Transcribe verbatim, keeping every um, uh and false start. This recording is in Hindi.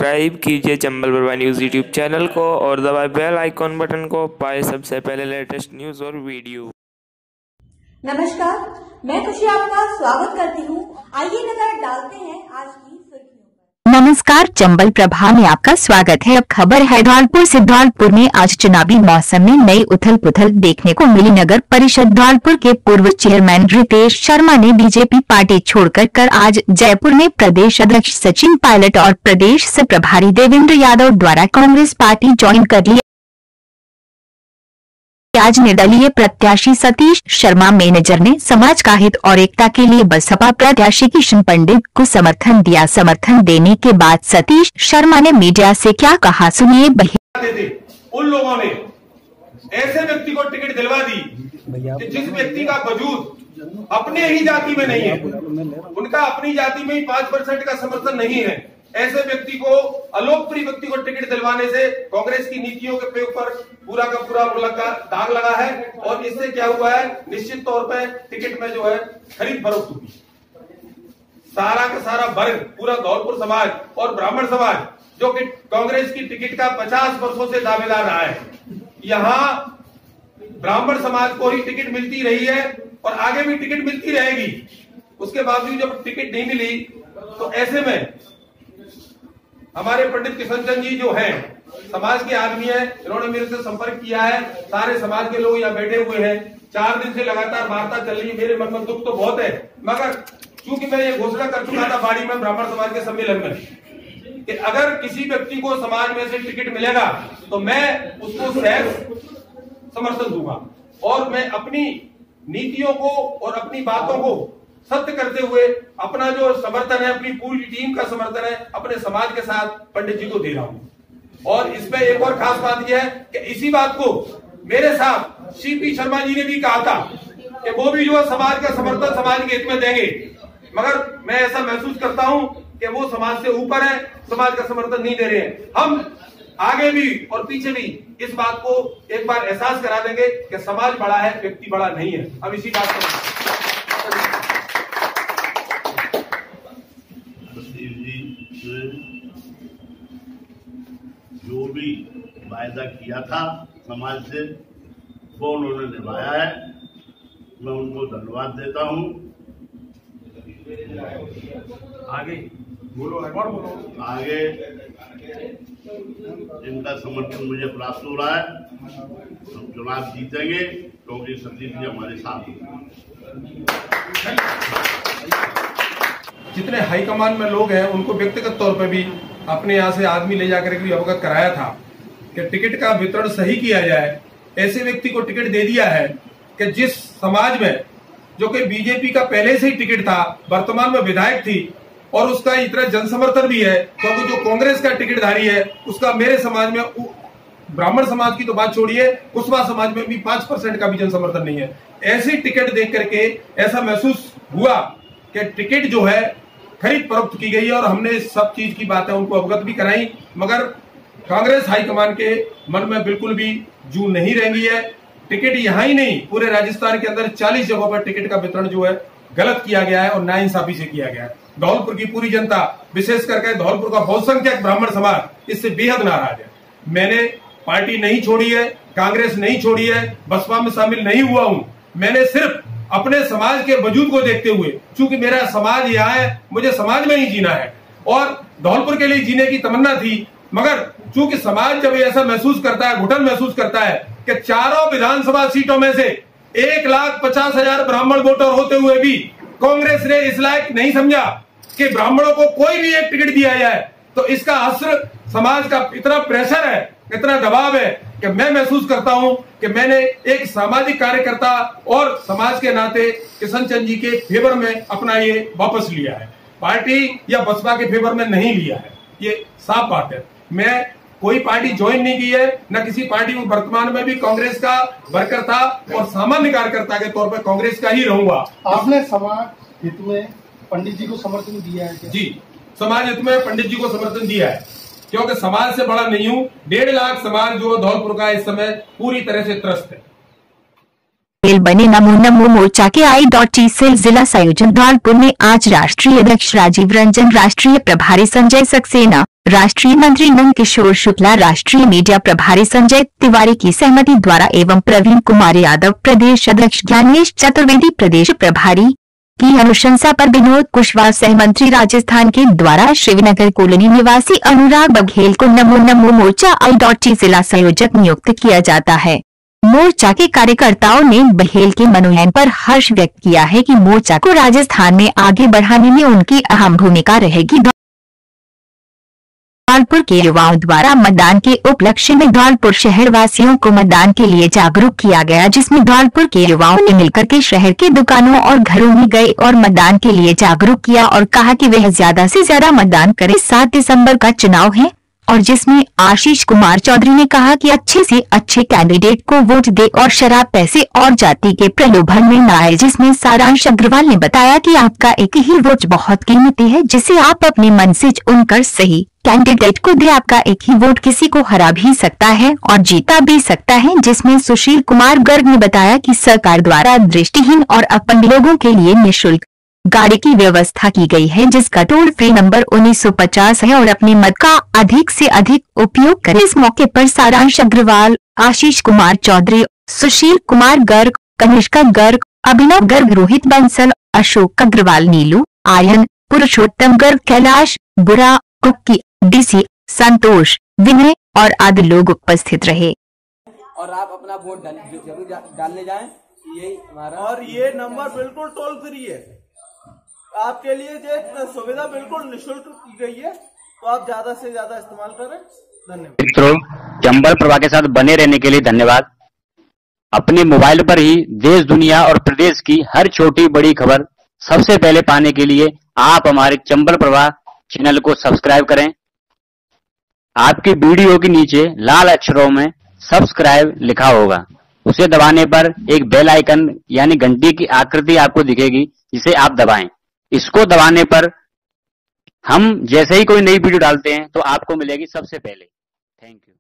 सब्सक्राइब कीजिए Chambal Prabha news YouTube channel को और दबाएं बेल आइकॉन बटन को, पाए सबसे पहले लेटेस्ट न्यूज़ और वीडियो। नमस्कार, मैं खुशी आपका स्वागत करती हूँ। आइए नजर डालते हैं आज की सुर्खियों पर। नमस्कार, चंबल प्रभा में आपका स्वागत है। अब खबर है धौलपुर से। धौलपुर में आज चुनावी मौसम में नई उथल पुथल देखने को मिली। नगर परिषद धौलपुर के पूर्व चेयरमैन रितेश शर्मा ने बीजेपी पार्टी छोड़कर कर आज जयपुर में प्रदेश अध्यक्ष सचिन पायलट और प्रदेश से प्रभारी देवेंद्र यादव द्वारा कांग्रेस पार्टी ज्वाइन कर ली। आज निर्दलीय प्रत्याशी सतीश शर्मा मैनेजर ने समाज का हित और एकता के लिए बसपा प्रत्याशी किशन पंडित को समर्थन दिया। समर्थन देने के बाद सतीश शर्मा ने मीडिया से क्या कहा, सुनिए। उन लोगों ने ऐसे व्यक्ति को टिकट दिलवा दी कि जिस व्यक्ति का वजूद अपने ही जाति में नहीं है, उनका अपनी जाति में ही पांच परसेंट का समर्थन नहीं है, ऐसे व्यक्ति को, अलोकप्रिय व्यक्ति को टिकट दिलवाने से कांग्रेस की नीतियों के ऊपर पूरा का पूरा लगा दाग लगा है। और इससे क्या हुआ है, निश्चित तौर पे टिकट में जो है खरीद फरोख्त हुई। सारा का सारा वर्ग, पूरा धौलपुर समाज और ब्राह्मण समाज जो कि कांग्रेस की टिकट का पचास वर्षों से दावेदार रहा है, यहाँ ब्राह्मण समाज को ही टिकट मिलती रही है और आगे भी टिकट मिलती रहेगी। उसके बावजूद जब टिकट नहीं मिली तो ऐसे में हमारे पंडित किशन चंद जी जो हैं, समाज के आदमी हैं, इन्होंने मेरे से संपर्क किया है। सारे समाज के लोग यहाँ बैठे हुए हैं, चार दिन से लगातार वार्ता चल रही है। मेरे मन में दुख तो बहुत है, मगर चूंकि मैं ये घोषणा कर चुका था बाड़ी में ब्राह्मण समाज के सम्मेलन में कि अगर किसी व्यक्ति को समाज में से टिकट मिलेगा तो मैं उसको सहज समर्थन दूंगा और मैं अपनी नीतियों को और अपनी बातों को सत्य करते हुए अपना जो समर्थन है, अपनी पूरी टीम का समर्थन है, अपने समाज के साथ पंडित जी को दे रहा हूं। और इसमें एक और खास बात यह है कि इसी बात को मेरे साथ सीपी शर्मा जी ने भी कहा था कि वो भी जो समाज का समर्थन समाज के हित में देंगे, मगर मैं ऐसा महसूस करता हूं कि वो समाज से ऊपर है, समाज का समर्थन नहीं दे रहे हैं। हम आगे भी और पीछे भी इस बात को एक बार एहसास करा देंगे कि समाज बड़ा है, व्यक्ति बड़ा नहीं है। अब इसी बात को जो भी वायदा किया था समाज से वो उन्होंने निभाया है, मैं उनको धन्यवाद देता हूं। आगे बोलो और बोलो आगे इनका समर्थन मुझे प्राप्त हो रहा है। हम चुनाव जीतेंगे क्योंकि सतीश जी हमारे साथ हैं। जितने हाईकमान में लोग हैं उनको व्यक्तिगत तौर पर भी अपने यहाँ से आदमी ले जाकर के अवगत कराया था कि टिकट का वितरण सही किया जाए। ऐसे व्यक्ति को टिकट दे दिया है कि जिस समाज में जो कि बीजेपी का पहले से ही टिकट था, वर्तमान में विधायक थी और उसका इतना जनसमर्थन भी है, क्योंकि तो जो कांग्रेस का टिकटधारी है उसका मेरे समाज में, ब्राह्मण समाज की तो बात छोड़िए, कुशवाहा समाज में भी पांच परसेंट का भी जनसमर्थन नहीं है। ऐसी टिकट देख करके ऐसा महसूस हुआ कि टिकट जो है खरीद फरोख्त की गई है और हमने सब चीज की बातें उनको अवगत भी कराई, मगर कांग्रेस हाईकमान के मन में बिल्कुल भी जू नहीं रही है। टिकट यहाँ ही नहीं, पूरे राजस्थान के अंदर चालीस जगहों पर टिकट का वितरण जो है गलत किया गया है और नाइंसाफी से किया गया है। धौलपुर की पूरी जनता, विशेष करके धौलपुर का बहुसंख्यक ब्राह्मण समाज इससे बेहद नाराज है। मैंने पार्टी नहीं छोड़ी है, कांग्रेस नहीं छोड़ी है, बसपा में शामिल नहीं हुआ हूं। मैंने सिर्फ अपने समाज के वजूद को देखते हुए, चूंकि मेरा समाज यहाँ है, मुझे समाज में ही जीना है और धौलपुर के लिए जीने की तमन्ना थी, मगर चूंकि समाज जब ऐसा महसूस करता है, घुटन महसूस करता है कि चारों विधानसभा सीटों में से एक लाख पचास हजार ब्राह्मण वोटर होते हुए भी कांग्रेस ने इस लायक नहीं समझा कि ब्राह्मणों को कोई भी एक टिकट दिया जाए, तो इसका असर समाज का इतना प्रेशर है, इतना दबाव है कि मैं महसूस करता हूं कि मैंने एक सामाजिक कार्यकर्ता और समाज के नाते किशन चंद जी के फेवर में अपना ये वापस लिया है। पार्टी या बसपा के फेवर में नहीं लिया है, ये साफ बात है। मैं कोई पार्टी ज्वाइन नहीं की है, न किसी पार्टी में। वर्तमान में भी कांग्रेस का वर्कर था और सामान्य कार्यकर्ता के तौर पर कांग्रेस का ही रहूंगा। आपने समाज हित में पंडित जी को समर्थन दिया है क्या? जी, समाज हित में पंडित जी को समर्थन दिया है, क्योंकि समाज से बड़ा नहीं हूं। डेढ़ लाख समाज जो धौलपुर का इस समय पूरी तरह से त्रस्त है। बघेल बने। नमो नमो मोर्चा के आई डॉट टी सेल जिला संयोजन धौलपुर में आज राष्ट्रीय अध्यक्ष राजीव रंजन, राष्ट्रीय प्रभारी संजय सक्सेना, राष्ट्रीय मंत्री नंद किशोर शुक्ला, राष्ट्रीय मीडिया प्रभारी संजय तिवारी की सहमति द्वारा एवं प्रवीण कुमार यादव, प्रदेश अध्यक्ष ज्ञानेश चतुर्वेदी, प्रदेश प्रभारी की अनुशंसा पर विनोद कुशवाहा, सहमंत्री राजस्थान के द्वारा शिवनगर कॉलोनी निवासी अनुराग बघेल को नमो नमो मोर्चा आई डॉट टी जिला संयोजक नियुक्त किया जाता है। मोर्चा के कार्यकर्ताओं ने बघेल के मनोनयन पर हर्ष व्यक्त किया है कि मोर्चा को राजस्थान में आगे बढ़ाने में उनकी अहम भूमिका रहेगी। धौलपुर के युवाओं द्वारा मतदान के उपलक्ष्य में धौलपुर शहर वासियों को मतदान के लिए जागरूक किया गया, जिसमें धौलपुर के युवाओं ने मिलकर के शहर के दुकानों और घरों में गए और मतदान के लिए जागरूक किया और कहा कि वह ज्यादा से ज्यादा मतदान करें। सात दिसंबर का चुनाव है और जिसमें आशीष कुमार चौधरी ने कहा कि अच्छे से अच्छे कैंडिडेट को वोट दे और शराब, पैसे और जाति के प्रलोभन में न आए। जिसमें सारांश अग्रवाल ने बताया कि आपका एक ही वोट बहुत कीमती है, जिसे आप अपने मन से चुनकर सही कैंडिडेट को दे। आपका एक ही वोट किसी को हरा भी सकता है और जीता भी सकता है। जिसमें सुशील कुमार गर्ग ने बताया कि सरकार द्वारा दृष्टिहीन और अपंग लोगों के लिए निःशुल्क गाड़ी की व्यवस्था की गई है, जिसका टोल फ्री नंबर उन्नीस सौ पचास है और अपने मत का अधिक से अधिक उपयोग करें। इस मौके पर सारांश अग्रवाल, आशीष कुमार चौधरी, सुशील कुमार गर्ग, कनिष्का गर्ग, अभिनव गर्ग, रोहित बंसल, अशोक अग्रवाल, नीलू आर्यन, पुरुषोत्तम गर्ग, कैलाश बुरा, कुक्की, डीसी संतोष, विनय और आदि लोग उपस्थित रहे। और आप अपना वोट जरूर डालने जाएं। ये हमारा और ये नंबर बिल्कुल टोल फ्री है, आपके लिए ये सुविधा बिल्कुल निःशुल्क की गई है, तो आप ज्यादा से ज्यादा इस्तेमाल करें। धन्यवाद। मित्रों, चंबल प्रभा के साथ बने रहने के लिए धन्यवाद। अपने मोबाइल पर ही देश, दुनिया और प्रदेश की हर छोटी बड़ी खबर सबसे पहले पाने के लिए आप हमारे चंबल प्रभा चैनल को सब्सक्राइब करें। आपकी वीडियो के नीचे लाल अक्षरों में सब्सक्राइब लिखा होगा, उसे दबाने पर एक बेल आइकन यानी घंटी की आकृति आपको दिखेगी, जिसे आप दबाएं। इसको दबाने पर हम जैसे ही कोई नई वीडियो डालते हैं तो आपको मिलेगी सबसे पहले। Thank you.